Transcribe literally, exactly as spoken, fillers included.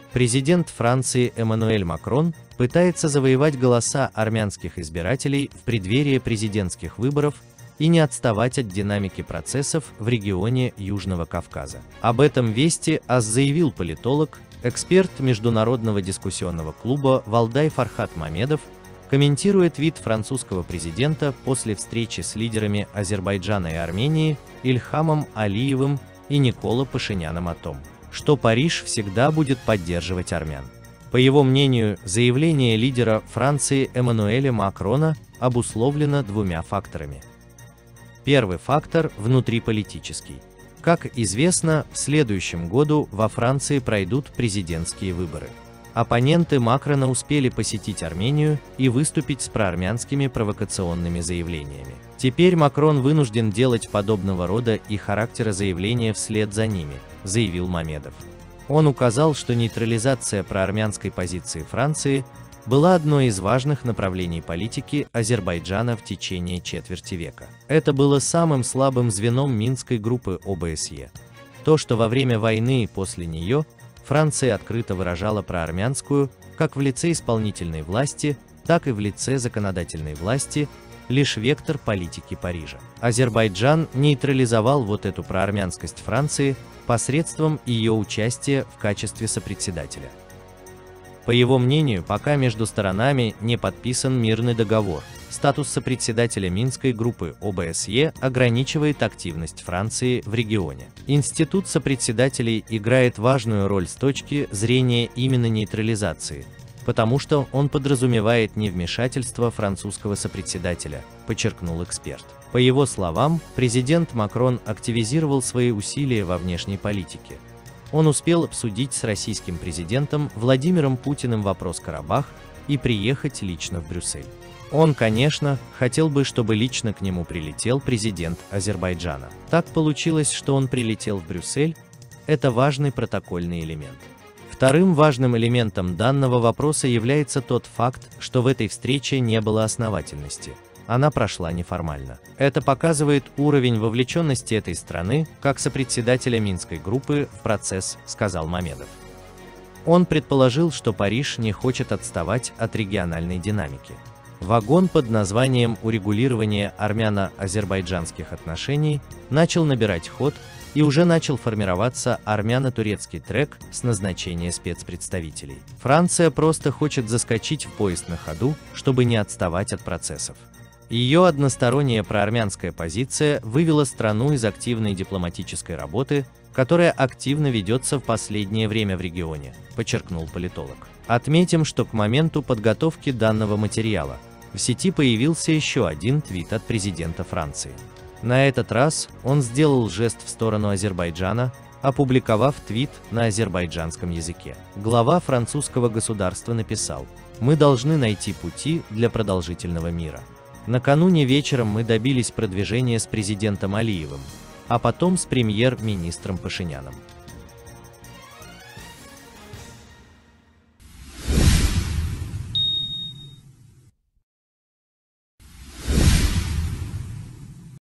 Президент Франции Эммануэль Макрон пытается завоевать голоса армянских избирателей в преддверии президентских выборов и не отставать от динамики процессов в регионе Южного Кавказа. Об этом Вести АС заявил политолог, эксперт Международного дискуссионного клуба Валдай Фархат Мамедов, комментирует вид французского президента после встречи с лидерами Азербайджана и Армении Ильхамом Алиевым и Николо Пашиняном о том, что Париж всегда будет поддерживать армян. По его мнению, заявление лидера Франции Эммануэля Макрона обусловлено двумя факторами. Первый фактор – внутриполитический. Как известно, в следующем году во Франции пройдут президентские выборы. Оппоненты Макрона успели посетить Армению и выступить с проармянскими провокационными заявлениями. Теперь Макрон вынужден делать подобного рода и характера заявления вслед за ними, заявил Мамедов. Он указал, что нейтрализация проармянской позиции Франции была одной из важных направлений политики Азербайджана в течение четверти века. Это было самым слабым звеном Минской группы О Бэ С Е. То, что во время войны и после нее Франция открыто выражала проармянскую, как в лице исполнительной власти, так и в лице законодательной власти, лишь вектор политики Парижа. Азербайджан нейтрализовал вот эту проармянскость Франции посредством ее участия в качестве сопредседателя. По его мнению, пока между сторонами не подписан мирный договор, статус сопредседателя Минской группы О Бэ С Е ограничивает активность Франции в регионе. Институт сопредседателей играет важную роль с точки зрения именно нейтрализации, потому что он подразумевает невмешательство французского сопредседателя, подчеркнул эксперт. По его словам, президент Макрон активизировал свои усилия во внешней политике. Он успел обсудить с российским президентом Владимиром Путиным вопрос Карабах и приехать лично в Брюссель. Он, конечно, хотел бы, чтобы лично к нему прилетел президент Азербайджана. Так получилось, что он прилетел в Брюссель. Это важный протокольный элемент. Вторым важным элементом данного вопроса является тот факт, что в этой встрече не было основательности. Она прошла неформально. Это показывает уровень вовлеченности этой страны, как сопредседателя Минской группы, в процесс, сказал Мамедов. Он предположил, что Париж не хочет отставать от региональной динамики. Вагон под названием «Урегулирование армяно-азербайджанских отношений» начал набирать ход, и уже начал формироваться армяно-турецкий трек с назначения спецпредставителей. Франция просто хочет заскочить в поезд на ходу, чтобы не отставать от процессов. Ее односторонняя проармянская позиция вывела страну из активной дипломатической работы, которая активно ведется в последнее время в регионе, подчеркнул политолог. Отметим, что к моменту подготовки данного материала в сети появился еще один твит от президента Франции. На этот раз он сделал жест в сторону Азербайджана, опубликовав твит на азербайджанском языке. Глава французского государства написал: «Мы должны найти пути для продолжительного мира. Накануне вечером мы добились продвижения с президентом Алиевым, а потом с премьер-министром Пашиняном.